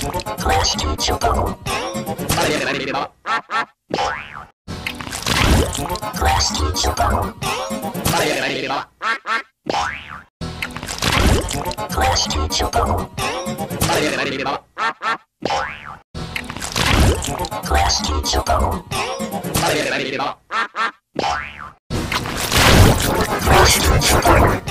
Class teacher bubble. Class teacher bubble. Class teacher bubble. Class teacher bubble. Class teacher bubble.